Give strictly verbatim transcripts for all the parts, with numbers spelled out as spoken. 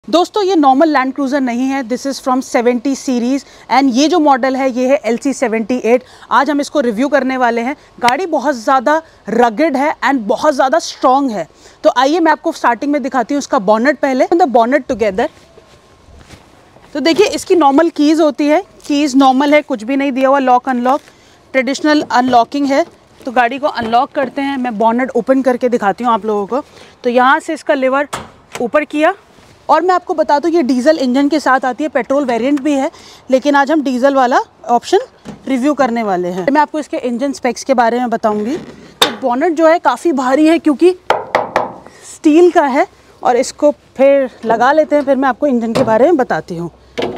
दोस्तों ये normal land cruiser नहीं है, this is from seventy series and ये जो मॉडल है ये है एल सी सेवेंटी एट। आज हम इसको रिव्यू करने वाले हैं। गाड़ी बहुत ज़्यादा रगेड है एंड बहुत ज़्यादा स्ट्रॉन्ग है। तो आइए मैं आपको स्टार्टिंग में दिखाती हूँ उसका बॉनेट पहले, द बॉनेट टुगेदर। तो देखिए इसकी नॉर्मल कीज़ होती है, कीज़ नॉर्मल है, कुछ भी नहीं दिया हुआ, लॉक अनलॉक ट्रेडिशनल अनलॉकिंग है। तो गाड़ी को अनलॉक करते हैं, मैं बॉनेट ओपन करके दिखाती हूँ आप लोगों को। तो यहाँ से इसका लीवर ऊपर किया और मैं आपको बता दूं ये डीजल इंजन के साथ आती है, पेट्रोल वेरिएंट भी है, लेकिन आज हम डीजल वाला ऑप्शन रिव्यू करने वाले हैं। मैं आपको इसके इंजन स्पेक्स के बारे में बताऊंगी। तो बॉनेट जो है काफ़ी भारी है क्योंकि स्टील का है और इसको फिर लगा लेते हैं, फिर मैं आपको इंजन के बारे में बताती हूँ।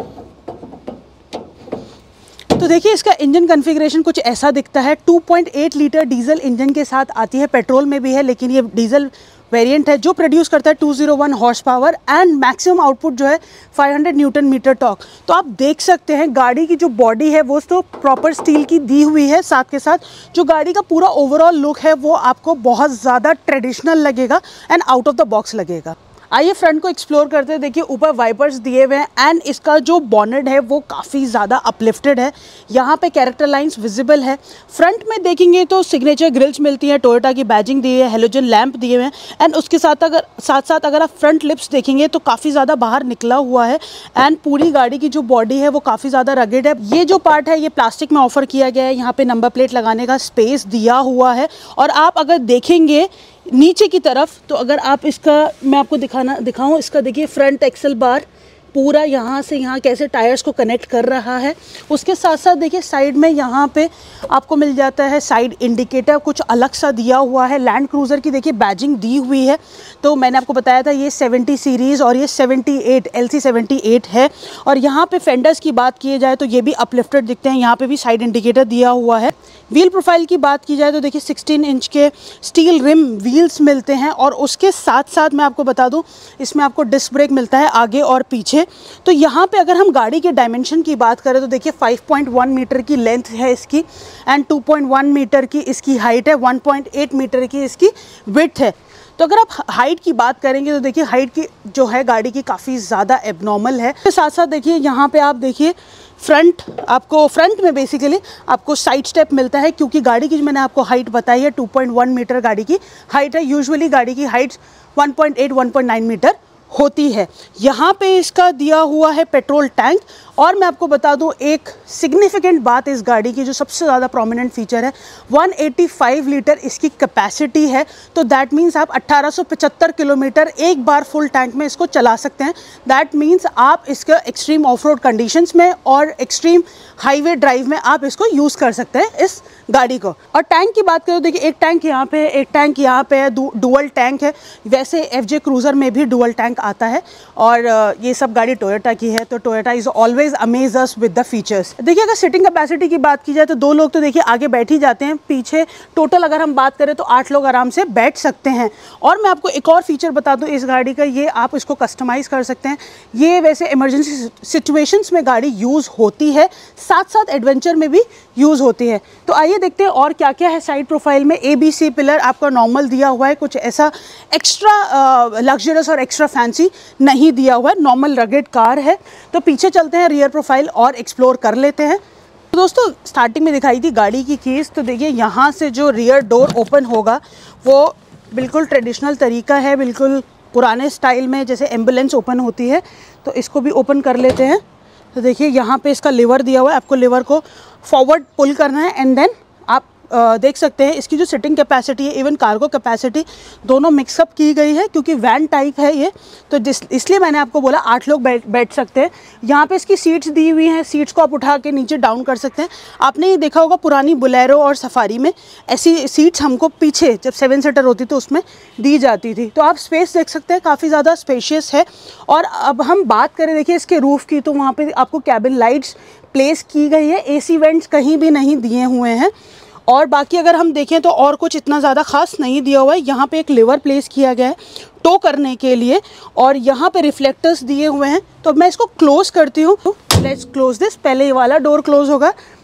तो देखिए इसका इंजन कॉन्फ़िगरेशन कुछ ऐसा दिखता है। Two point eight litre diesel engine के साथ आती है, पेट्रोल में भी है लेकिन ये डीजल वेरिएंट है जो प्रोड्यूस करता है two zero one horse power and maximum output जो है five hundred newton metre torque. तो आप देख सकते हैं गाड़ी की जो बॉडी है वो तो प्रॉपर स्टील की दी हुई है, साथ के साथ जो गाड़ी का पूरा ओवरऑल लुक है वो आपको बहुत ज़्यादा ट्रेडिशनल लगेगा and out of the box लगेगा। आइए फ्रंट को एक्सप्लोर करते हैं। देखिए ऊपर वाइपर्स दिए हुए हैं एंड इसका जो बॉनेट है वो काफ़ी ज़्यादा अपलिफ्टेड है। यहाँ पे कैरेक्टर लाइंस विजिबल है। फ्रंट में देखेंगे तो सिग्नेचर ग्रिल्स मिलती है, टोयोटा की बैजिंग दी है, हेलोजन लैंप दिए हुए हैं एंड उसके साथ अगर साथ साथ अगर आप फ्रंट लिप्स देखेंगे तो काफ़ी ज़्यादा बाहर निकला हुआ है एंड पूरी गाड़ी की जो बॉडी है वो काफ़ी ज़्यादा रगेड है। ये जो पार्ट है ये प्लास्टिक में ऑफर किया गया है, यहाँ पे नंबर प्लेट लगाने का स्पेस दिया हुआ है। और आप अगर देखेंगे नीचे की तरफ तो अगर आप इसका मैं आपको दिखाना दिखाऊं, इसका देखिए फ्रंट एक्सल बार पूरा यहाँ से यहाँ कैसे टायर्स को कनेक्ट कर रहा है। उसके साथ साथ देखिए साइड में यहाँ पे आपको मिल जाता है साइड इंडिकेटर, कुछ अलग सा दिया हुआ है। लैंड क्रूज़र की देखिए बैजिंग दी हुई है। तो मैंने आपको बताया था ये सेवेंटी सीरीज़ और ये seventy eight L C seventy eight है। और यहाँ पे फेंडर्स की बात की जाए तो ये भी अपलिफ्टेड दिखते हैं, यहाँ पे भी साइड इंडिकेटर दिया हुआ है। व्हील प्रोफाइल की बात की जाए तो देखिए सिक्सटीन इंच के स्टील रिम व्हील्स मिलते हैं और उसके साथ साथ मैं आपको बता दूं इसमें आपको डिस्क ब्रेक मिलता है आगे और पीछे। तो यहाँ पे अगर हम गाड़ी के डायमेंशन की बात करें तो देखिए फाइव पॉइंट वन मीटर की लेंथ है इसकी and two point one metre की इसकी हाइट है, वन पॉइंट एट मीटर की इसकी विड्थ है। तो अगर आप हाइट की बात करेंगे तो देखिए हाइट की जो है गाड़ी की काफ़ी ज़्यादा एबनॉर्मल है। तो साथ साथ देखिए यहाँ पे आप देखिए फ्रंट आपको फ्रंट में बेसिकली आपको साइड स्टेप मिलता है क्योंकि गाड़ी की जो मैंने आपको हाइट बताई है टू पॉइंट वन मीटर गाड़ी की हाइट है। यूजुअली गाड़ी की height one point eight one point nine metre होती है। यहाँ पे इसका दिया हुआ है पेट्रोल टैंक। और मैं आपको बता दूं एक सिग्निफिकेंट बात इस गाड़ी की जो सबसे ज़्यादा प्रोमिनेंट फीचर है, वन एटी फाइव लीटर इसकी कैपेसिटी है। तो दैट मीन्स आप अट्ठारह सौ पचहत्तर किलोमीटर एक बार फुल टैंक में इसको चला सकते हैं। दैट मीन्स आप इसका एक्सट्रीम ऑफ रोड कंडीशंस में और एक्सट्रीम हाईवे ड्राइव में आप इसको यूज़ कर सकते हैं इस गाड़ी को। और टैंक की बात करें तो देखिए एक टैंक यहाँ पे है, एक टैंक यहाँ पे है, डुअल टैंक है। वैसे एफ जे क्रूज़र में भी डुअल टैंक आता है और ये सब गाड़ी टोयोटा की है। तो Toyota is always amaze us with the features. देखिए अगर सिटिंग कैपेसिटी की बात की जाए तो दो लोग तो देखिए आगे बैठ ही जाते हैं, पीछे टोटल अगर हम बात करें तो आठ लोग आराम से बैठ सकते हैं। और मैं आपको एक और फीचर बता दूं इस गाड़ी का, ये आप इसको कस्टमाइज़ कर सकते हैं। ये वैसे इमरजेंसी सिचुएशंस में गाड़ी यूज़ होती है, साथ साथ एडवेंचर में भी यूज़ होती है। तो आइए देखते हैं और क्या क्या है साइड प्रोफाइल में। ए बी सी पिलर आपका नॉर्मल दिया हुआ है, कुछ ऐसा एक्स्ट्रा लग्जरियस और एक्स्ट्रा फैंसी नहीं दिया हुआ है, नॉर्मल रगेड कार है। तो पीछे चलते हैं रियर प्रोफाइल और एक्सप्लोर कर लेते हैं। तो दोस्तों स्टार्टिंग में दिखाई थी गाड़ी की कीज़। तो देखिए यहाँ से जो रियर डोर ओपन होगा वो बिल्कुल ट्रेडिशनल तरीका है, बिल्कुल पुराने स्टाइल में जैसे एम्बुलेंस ओपन होती है। तो इसको भी ओपन कर लेते हैं। तो देखिए यहाँ पे इसका लीवर दिया हुआ है, आपको लीवर को फॉरवर्ड पुल करना है एंड देन आप आ, देख सकते हैं इसकी जो सिटिंग कैपेसिटी है, इवन कार्गो कैपेसिटी दोनों मिक्सअप की गई है क्योंकि वैन टाइप है ये। तो जिस इसलिए मैंने आपको बोला आठ लोग बैठ बैठ सकते हैं। यहाँ पे इसकी सीट्स दी हुई हैं, सीट्स को आप उठा के नीचे डाउन कर सकते हैं। आपने ये देखा होगा पुरानी बोलेरो और सफारी में ऐसी सीट्स हमको पीछे जब सेवन सीटर होती तो उसमें दी जाती थी। तो आप स्पेस देख सकते हैं, काफ़ी ज़्यादा स्पेशियस है। और अब हम बात करें देखिए इसके रूफ़ की, तो वहाँ पर आपको कैबिन लाइट्स प्लेस की गई है, ए सी वेंट्स कहीं भी नहीं दिए हुए हैं। और बाकी अगर हम देखें तो और कुछ इतना ज़्यादा ख़ास नहीं दिया हुआ है। यहाँ पे एक लीवर प्लेस किया गया है टो करने के लिए और यहाँ पे रिफ्लेक्टर्स दिए हुए हैं। तो मैं इसको क्लोज़ करती हूँ। Let's close this. पहले ये वाला डोर क्लोज़ होगा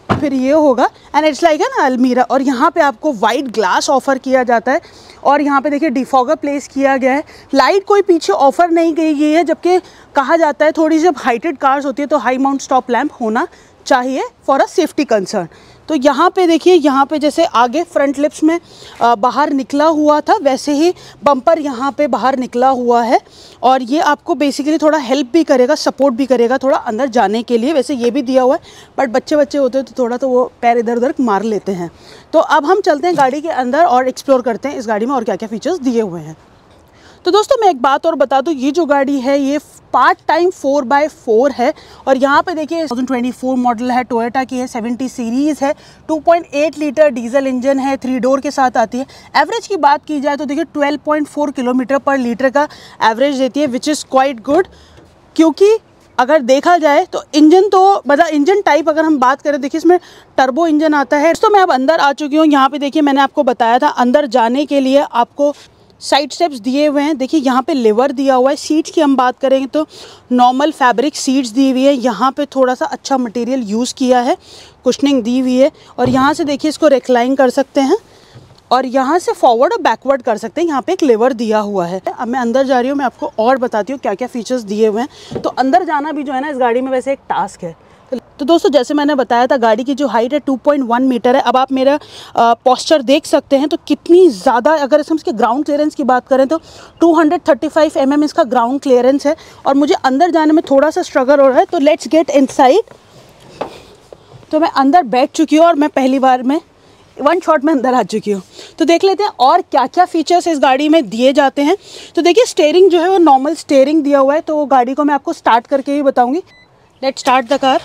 फिर ये होगा एंड इट्स लाइक एन अलमीरा। और यहाँ पे आपको वाइट ग्लास ऑफर किया जाता है और यहाँ पे देखिए डिफॉगर प्लेस किया गया है। लाइट कोई पीछे ऑफर नहीं की गई है, जबकि कहा जाता है थोड़ी जब हाइटेड कार्स होती है तो हाई माउंट स्टॉप लैम्प होना चाहिए फॉर अ सेफ्टी कंसर्न। तो यहाँ पे देखिए, यहाँ पे जैसे आगे फ्रंट लिप्स में आ, बाहर निकला हुआ था, वैसे ही बम्पर यहाँ पे बाहर निकला हुआ है और ये आपको बेसिकली थोड़ा हेल्प भी करेगा, सपोर्ट भी करेगा थोड़ा अंदर जाने के लिए। वैसे ये भी दिया हुआ है, बट बच्चे बच्चे होते हैं तो थोड़ा तो वो पैर इधर उधर मार लेते हैं। तो अब हम चलते हैं गाड़ी के अंदर और एक्सप्लोर करते हैं इस गाड़ी में और क्या क्या फीचर्स दिए हुए हैं। तो दोस्तों मैं एक बात और बता दूं, ये जो गाड़ी है ये part time four by four है और यहाँ पे देखिए दो हज़ार चौबीस मॉडल है, टोयोटा की है, सत्तर सीरीज़ है, two point eight litre diesel engine है, थ्री डोर के साथ आती है। एवरेज की बात की जाए तो देखिए ट्वेल्व पॉइंट फोर किलोमीटर पर लीटर का एवरेज देती है, विच इज़ क्वाइट गुड। क्योंकि अगर देखा जाए तो इंजन तो मतलब इंजन टाइप अगर हम बात करें, देखिए इसमें टर्बो इंजन आता है। तो मैं अब अंदर आ चुकी हूँ। यहाँ पे देखिए मैंने आपको बताया था अंदर जाने के लिए आपको साइड स्टेप्स दिए हुए हैं। देखिए यहाँ पे लिवर दिया हुआ है। सीट्स की हम बात करेंगे तो नॉर्मल फैब्रिक सीट्स दी हुई है। यहाँ पे थोड़ा सा अच्छा मटेरियल यूज़ किया है, कुशनिंग दी हुई है और यहाँ से देखिए इसको रिक्लाइन कर सकते हैं और यहाँ से फॉरवर्ड और बैकवर्ड कर सकते हैं। यहाँ पे एक लिवर दिया हुआ है। अब मैं अंदर जा रही हूँ, मैं आपको और बताती हूँ क्या क्या फीचर्स दिए हुए हैं। तो अंदर जाना भी जो है ना इस गाड़ी में वैसे एक टास्क है। तो दोस्तों जैसे मैंने बताया था गाड़ी की जो हाइट है टू पॉइंट वन मीटर है। अब आप मेरा पोस्चर देख सकते हैं तो कितनी ज़्यादा, अगर हम इसके ग्राउंड क्लियरेंस की बात करें तो two thirty five M M इसका ग्राउंड क्लियरेंस है और मुझे अंदर जाने में थोड़ा सा स्ट्रगल हो रहा है। तो लेट्स गेट इनसाइड। तो मैं अंदर बैठ चुकी हूँ और मैं पहली बार में वन शॉट में अंदर आ चुकी हूँ। तो देख लेते हैं और क्या क्या फीचर्स इस गाड़ी में दिए जाते हैं। तो देखिए स्टेयरिंग जो है वो नॉर्मल स्टेयरिंग दिया हुआ है। तो गाड़ी को मैं आपको स्टार्ट करके ही बताऊँगी। Let start the car.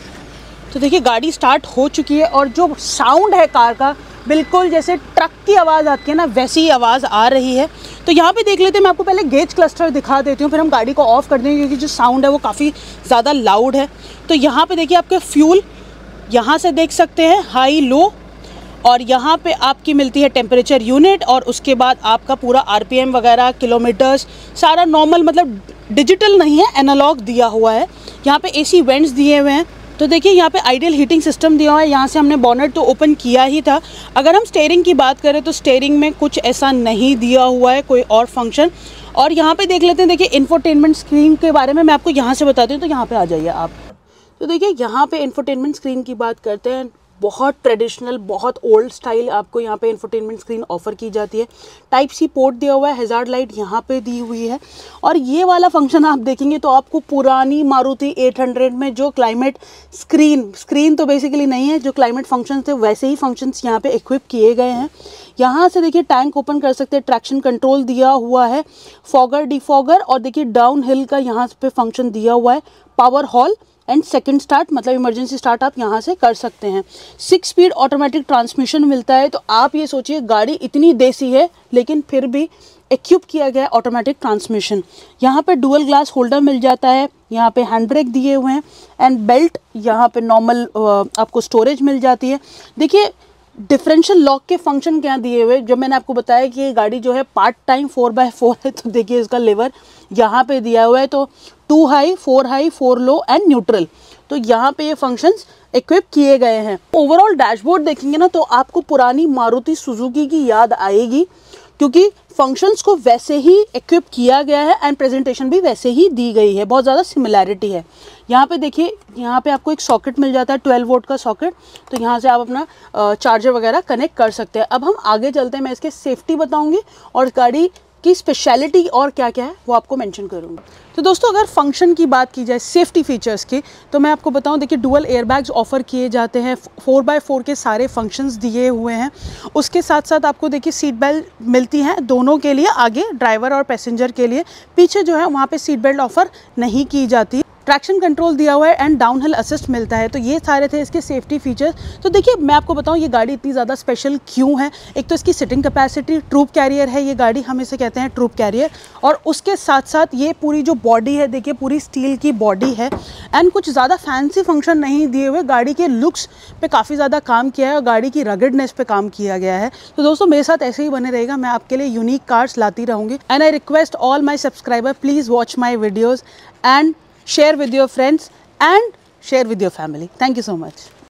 तो देखिए गाड़ी स्टार्ट हो चुकी है और जो साउंड है कार का बिल्कुल जैसे ट्रक की आवाज़ आती है ना, वैसी ही आवाज़ आ रही है। तो यहाँ पे देख लेते हैं, मैं आपको पहले गेज क्लस्टर दिखा देती हूँ, फिर हम गाड़ी को ऑफ कर देंगे क्योंकि जो साउंड है वो काफ़ी ज़्यादा लाउड है। तो यहाँ पे देखिए आपके फ्यूल यहाँ से देख सकते हैं, हाई लो, और यहाँ पे आपकी मिलती है टेम्परेचर यूनिट और उसके बाद आपका पूरा आरपीएम वगैरह, किलोमीटर्स, सारा नॉर्मल, मतलब डिजिटल नहीं है, एनालॉग दिया हुआ है। यहाँ पे एसी वेंट्स दिए हुए हैं। तो देखिए यहाँ पे आइडियल हीटिंग सिस्टम दिया हुआ है। यहाँ से हमने बॉनेट तो ओपन किया ही था। अगर हम स्टीयरिंग की बात करें तो स्टीयरिंग में कुछ ऐसा नहीं दिया हुआ है, कोई और फंक्शन। और यहाँ पे देख लेते हैं, देखिए इंफोटेनमेंट स्क्रीन के बारे में मैं आपको यहाँ से बताती हूँ। तो यहाँ पे आ जाइए आप। तो देखिए यहाँ पे इंफोटेनमेंट स्क्रीन की बात करते हैं, बहुत ट्रेडिशनल, बहुत ओल्ड स्टाइल आपको यहाँ पे इंफोटेनमेंट स्क्रीन ऑफर की जाती है। टाइप सी पोर्ट दिया हुआ है, हैजार्ड लाइट यहाँ पे दी हुई है और ये वाला फंक्शन आप देखेंगे तो आपको पुरानी मारुति एट हंड्रेड में जो क्लाइमेट स्क्रीन स्क्रीन तो बेसिकली नहीं है, जो क्लाइमेट फंक्शन थे वैसे ही फंक्शंस यहाँ पे इक्विप किए गए हैं। यहाँ से देखिए टैंक ओपन कर सकते हैं, ट्रैक्शन कंट्रोल दिया हुआ है, फॉगर डिफॉगर, और देखिए डाउन हिल का यहाँ पे फंक्शन दिया हुआ है, power hall and second start, मतलब इमरजेंसी स्टार्ट आप यहाँ से कर सकते हैं। सिक्स स्पीड ऑटोमेटिक ट्रांसमिशन मिलता है। तो आप ये सोचिए गाड़ी इतनी देसी है लेकिन फिर भी इक्विप किया गया है ऑटोमेटिक ट्रांसमिशन। यहाँ पे डुअल ग्लास होल्डर मिल जाता है, यहाँ पे हैंड ब्रेक दिए हुए हैं एंड बेल्ट, यहाँ पे नॉर्मल आपको स्टोरेज मिल जाती है। देखिए डिफरेंशियल लॉक के फंक्शन क्या दिए हुए, जब मैंने आपको बताया कि ये गाड़ी जो है part time four by four है, तो देखिए इसका लेवर यहाँ पे दिया हुआ है। तो two high, four high, four low and neutral, तो यहाँ पे ये फंक्शंस इक्विप किए गए हैं। ओवरऑल डैशबोर्ड देखेंगे ना तो आपको पुरानी मारुति सुजुकी की याद आएगी, क्योंकि फंक्शंस को वैसे ही इक्विप किया गया है एंड प्रेजेंटेशन भी वैसे ही दी गई है, बहुत ज़्यादा सिमिलैरिटी है। यहाँ पे देखिए, यहाँ पे आपको एक सॉकेट मिल जाता है, ट्वेल्व वोल्ट का सॉकेट, तो यहाँ से आप अपना चार्जर वगैरह कनेक्ट कर सकते हैं। अब हम आगे चलते हैं, मैं इसके सेफ्टी बताऊँगी और गाड़ी की स्पेशलिटी और क्या क्या है वो आपको मेंशन करूँगी। तो दोस्तों अगर फंक्शन की बात की जाए सेफ्टी फीचर्स की, तो मैं आपको बताऊं, देखिए डुअल एयरबैग्स ऑफर किए जाते हैं, फोर बाय फोर के सारे फंक्शंस दिए हुए हैं। उसके साथ साथ आपको देखिए सीट बेल्ट मिलती हैं दोनों के लिए, आगे ड्राइवर और पैसेंजर के लिए, पीछे जो है वहाँ पे सीट बेल्ट ऑफर नहीं की जाती। ट्रैक्शन कंट्रोल दिया हुआ है एंड डाउन हिल असिस्ट मिलता है। तो ये सारे थे इसके सेफ्टी फीचर्स। तो देखिए मैं आपको बताऊं ये गाड़ी इतनी ज़्यादा स्पेशल क्यों है। एक तो इसकी सिटिंग कैपेसिटी, ट्रूप कैरियर है ये गाड़ी, हम इसे कहते हैं ट्रूप कैरियर, और उसके साथ साथ ये पूरी जो बॉडी है देखिए पूरी स्टील की बॉडी है एंड कुछ ज़्यादा फैंसी फंक्शन नहीं दिए हुए। गाड़ी के लुक्स पे काफ़ी ज़्यादा काम किया है और गाड़ी की रगडनेस पे काम किया गया है। तो दोस्तों मेरे साथ ऐसे ही बने रहेगा, मैं आपके लिए यूनिक कार्स लाती रहूँगी and I request all my subscriber please watch my videos and share with your friends and share with your family. Thank you so much.